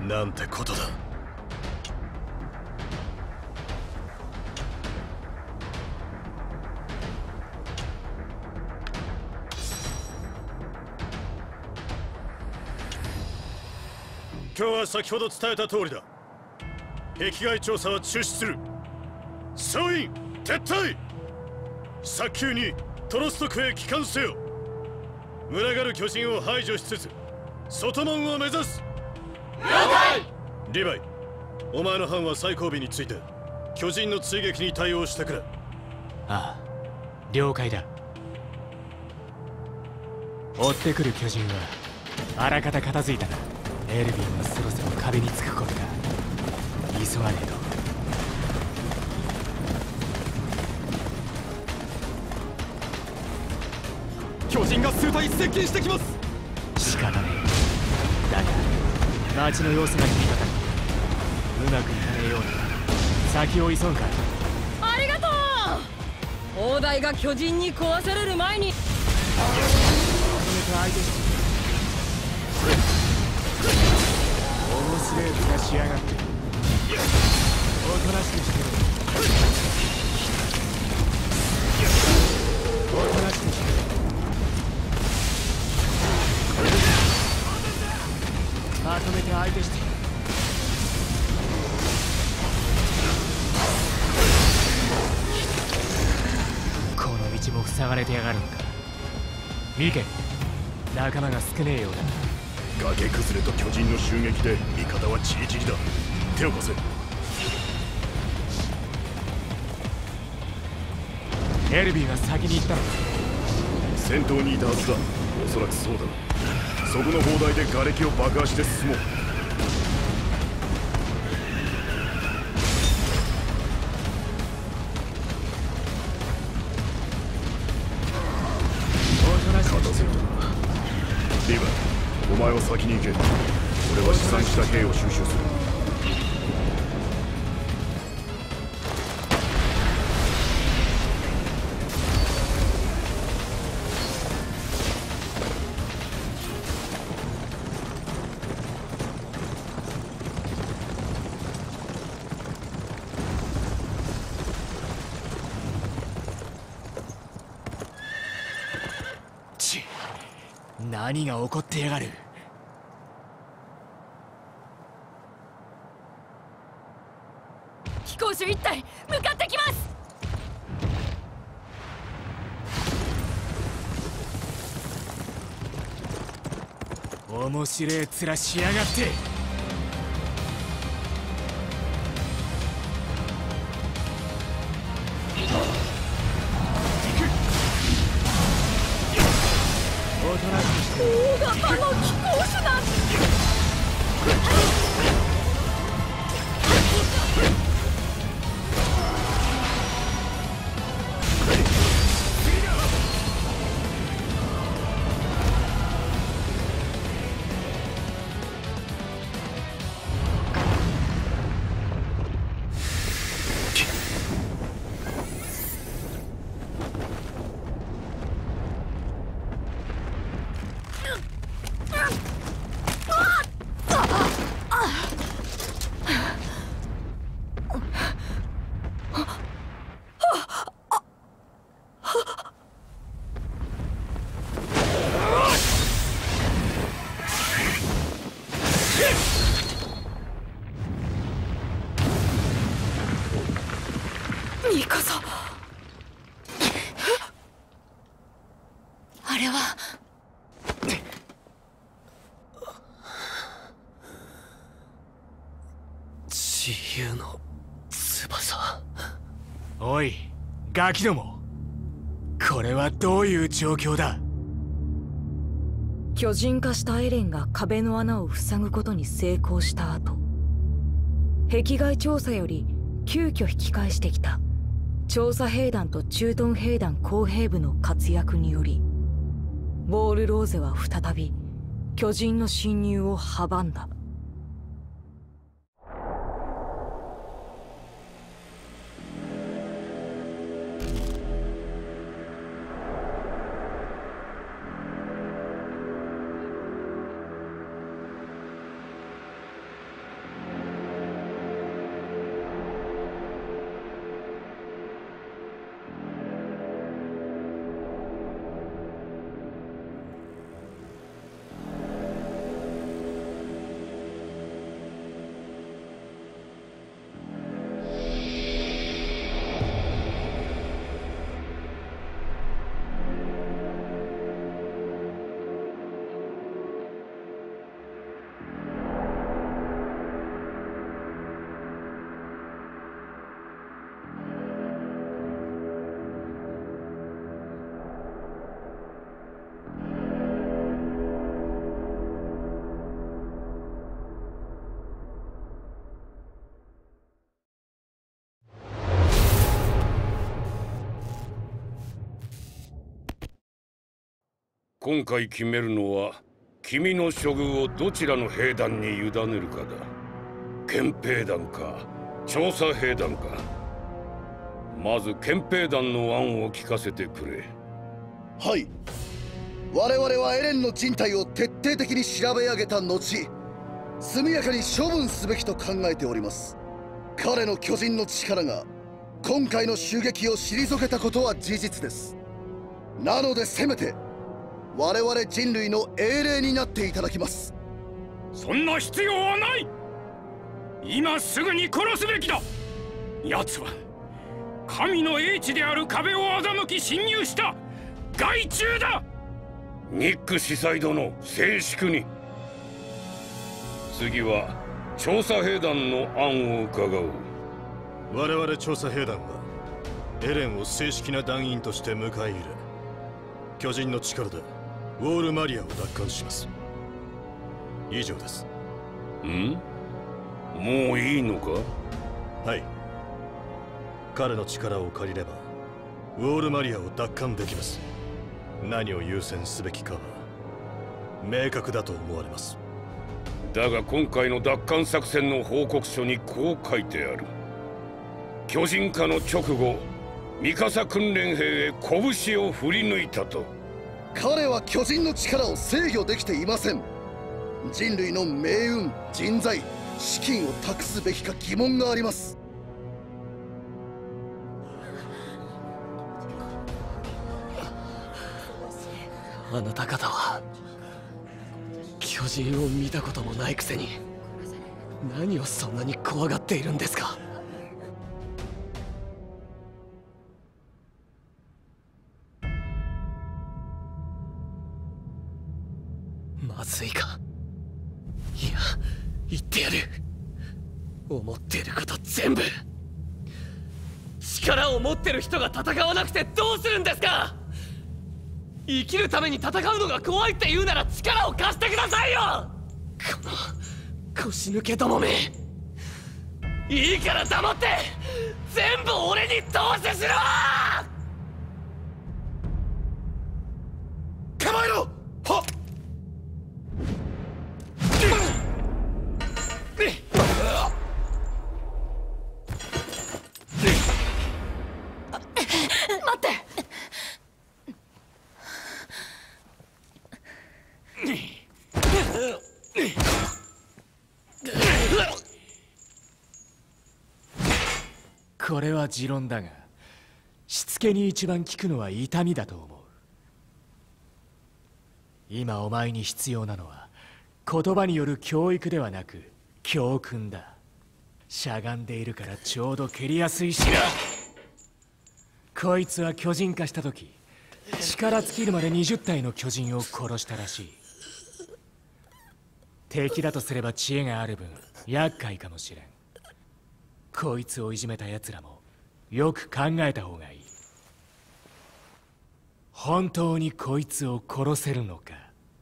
なんてことだ。今日は先ほど伝えた通りだ。壁外調査は中止する。総員撤退。早急にトロスト区へ帰還せよ。群がる巨人を排除しつつ外門を目指す。了解。リヴァイ、お前の班は最後尾について巨人の追撃に対応してくれ。 ああ、了解だ。追ってくる巨人はあらかた片付いたな。エルヴィンはそろそろ壁につくことだ。急がねえと。 巨人が数体接近してきます。 仕方ねえ。だが町の様子が気にかかる。うまくいかねえようだ。先を急ぐか。 ありがとう。砲台が巨人に壊される前に。 相手して面白い気がしやがって。おとなしくしてろ。おとなしくしてろ。まとめて相手して。この道も塞がれてやがるのか。ミケ、仲間が少ねえようだ。 崖崩れと巨人の襲撃で味方はチリチリだ。手を貸せ。 エルヴィンが先に行ったのか。 先頭にいたはずだ。おそらくそうだ。そこの砲台で瓦礫を爆破して進もう。リヴァイ、お前は先に行け。俺は試算した兵を収集する。 何が起こってやがる。 飛行士一体向かってきます。 面白え面しやがって。 大型の飛行士なんて。ミカサ、あれは。 自由の翼。 おいガキども、これはどういう状況だ。 巨人化したエレンが壁の穴を塞ぐことに成功した後、壁外調査より急遽引き返してきた調査兵団と駐屯兵団工兵部の活躍により、ウォールローゼは再び巨人の侵入を阻んだ。 今回決めるのは君の処遇をどちらの兵団に委ねるかだ。憲兵団か調査兵団か。まず憲兵団の案を聞かせてくれ。 はい。我々はエレンの人体を徹底的に調べ上げた後、速やかに処分すべきと考えております。彼の巨人の力が今回の襲撃を退けたことは事実です。なのでせめて我々人類の英霊になっていただきます。 そんな必要はない。今すぐに殺すべきだ。奴は神の英知である壁を欺き侵入した害虫だ。 ニック司祭殿、静粛に。次は調査兵団の案を伺おう。 我々調査兵団はエレンを正式な団員として迎え入れ、巨人の力でウォールマリアを奪還します。以上です。 もういいのか？ はい。彼の力を借りればウォールマリアを奪還できます。何を優先すべきかは明確だと思われます。 だが今回の奪還作戦の報告書にこう書いてある。巨人化の直後、ミカサ訓練兵へ拳を振り抜いたと。 彼は巨人の力を制御できていません。人類の命運、人材、資金を託すべきか疑問があります。 あなた方は巨人を見たこともないくせに何をそんなに怖がっているんですか？まずいか。いや、言ってやる。思っていること全部。力を持ってる人が戦わなくてどうするんですか？生きるために戦うのが怖いって言うなら力を貸してくださいよ。この腰抜けどもめ、いいから黙って全部俺に投資しろ。 構えろ。はっ。 待って。 これは持論だが、しつけに一番効くのは痛みだと思う。今お前に必要なのは言葉による教育ではなく教訓だ。しゃがんでいるからちょうど蹴りやすいしな。こいつは巨人化した時、力尽きるまで20体の巨人を殺したらしい。敵だとすれば知恵がある分厄介かもしれん。こいつをいじめた奴らもよく考えた方がいい。本当にこいつを殺せるのか。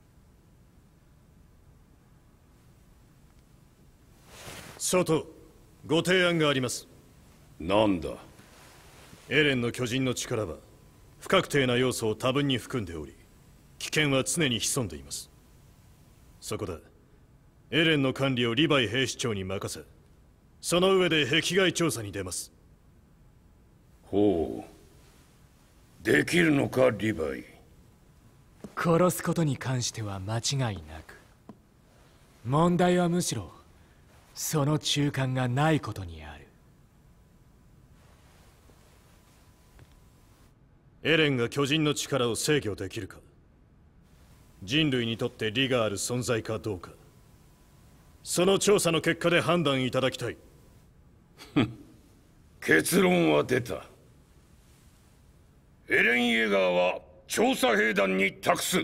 外、ご提案があります。 なんだ？ エレンの巨人の力は不確定な要素を多分に含んでおり、危険は常に潜んでいます。そこでエレンの管理をリヴァイ兵士長に任せ、その上で壁外調査に出ます。 ほう、できるのかリヴァイ。 殺すことに関しては間違いなく、問題はむしろその中間がないことにある。 エレンが巨人の力を制御できるか、人類にとって利がある存在かどうか、その調査の結果で判断いただきたい。 結論は出た。エレン・イェガーは調査兵団に託す。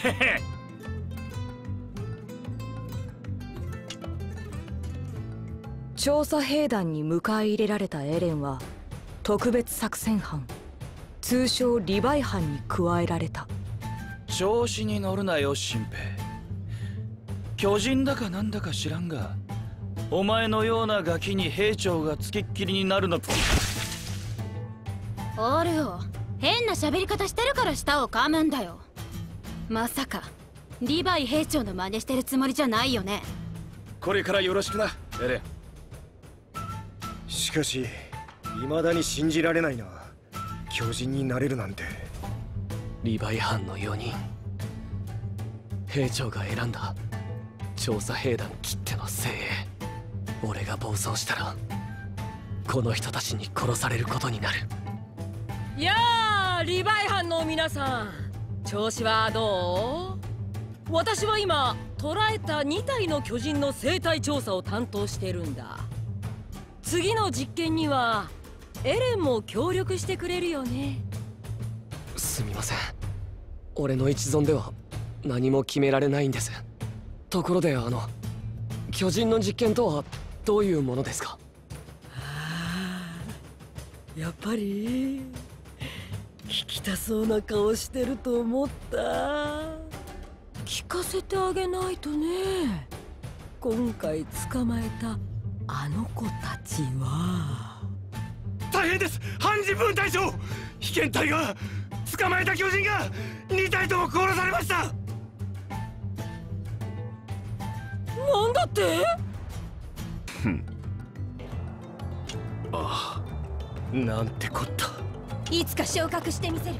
調査兵団に迎え入れられたエレンは特別作戦班、通称リヴァイ班に加えられた。 調子に乗るなよ新兵。巨人だかなんだか知らんが、お前のようなガキに兵長がつきっきりになるの。 おるよ、変な喋り方してるから舌を噛むんだよ。まさかリヴァイ兵長の真似してるつもりじゃないよね。 これからよろしくなエレン。 しかし未だに信じられないな、巨人になれるなんて。 リヴァイ班の4人、兵長が選んだ調査兵団きっての精鋭。俺が暴走したらこの人たちに殺されることになる。 やあ、リヴァイ班の皆さん、調子はどう？私は今捕らえた2体の巨人の生態調査を担当してるんだ。次の実験にはエレンも協力してくれるよね。 すみません、俺の一存では何も決められないんです。ところで巨人の実験とはどういうものですか？ やっぱり聞きたそうな顔してると思った。聞かせてあげないとね。今回捕まえたあの子たちは。 大変です、半人分隊長。被験隊が捕まえた巨人が2体とも殺されました。 なんだって？ ああ、なんてこった。 いつか昇格してみせる。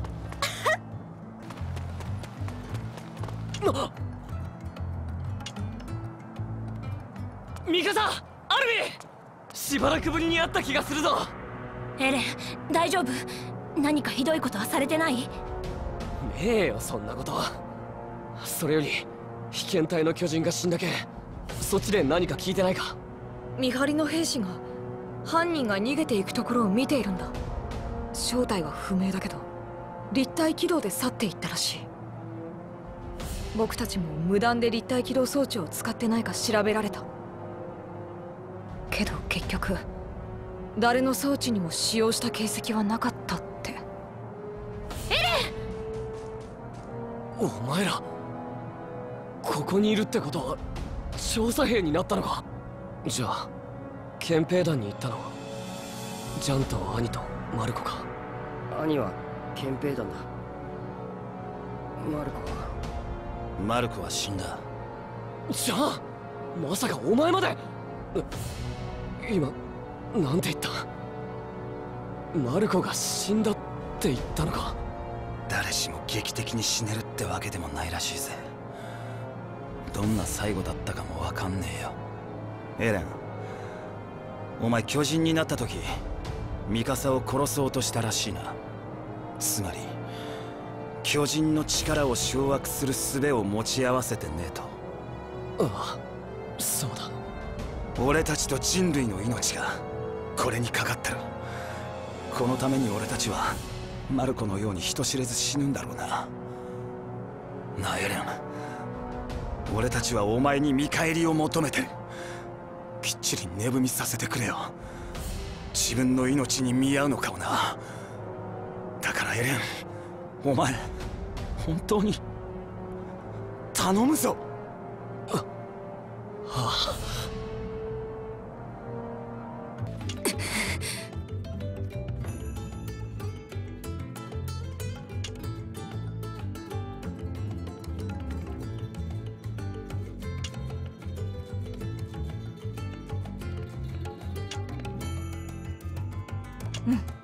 ミカサ、アルビ、しばらくぶりに会った気がするぞ。 エレン、大丈夫？何かひどいことはされてない？ ねえよ、そんなことは。それより被験隊の巨人が死んだけ、そっちで何か聞いてないか？ 見張りの兵士が犯人が逃げていくところを見ているんだ。正体は不明だけど立体軌道で去っていったらしい。僕たちも無断で立体軌道装置を使ってないか調べられたけど、結局誰の装置にも使用した形跡はなかったって。 エレン！お前らここにいるってことは調査兵になったのか？じゃあ憲兵団に行ったのはジャンと兄とマルコか？ 兄は憲兵団だ。 マルコは死んだ。 じゃあまさかお前まで。今なんて言った？マルコが死んだって言ったのか？ 誰しも劇的に死ねるってわけでもないらしいぜ。どんな最後だったかもわかんねえよ。エレン、お前巨人になった時ミカサを殺そうとしたらしいな。つまり巨人の力を掌握する術を持ち合わせてねえと。 ああ、そうだ。 俺たちと人類の命がこれにかかってる。このために俺たちはマルコのように人知れず死ぬんだろうな。なあエレン、俺たちはお前に見返りを求めてる。きっちり値踏みさせてくれよ。自分の命に見合うのかをな。だからエレン、お前本当に頼むぞ。 はあ。 うん。